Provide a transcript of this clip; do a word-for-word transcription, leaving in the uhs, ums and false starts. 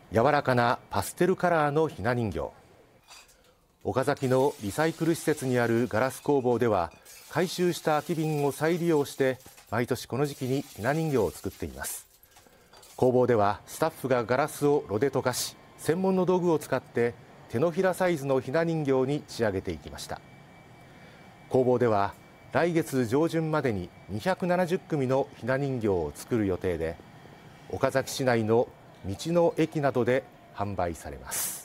柔らかなパステルカラーのひな人形。岡崎のリサイクル施設にあるガラス工房では、回収した空き瓶を再利用して毎年この時期にひな人形を作っています。工房ではスタッフがガラスを炉で溶かし、専門の道具を使って手のひらサイズのひな人形に仕上げていきました。工房では来月上旬までににひゃくななじゅっくみのひな人形を作る予定で、岡崎市内の道の駅などで販売されます。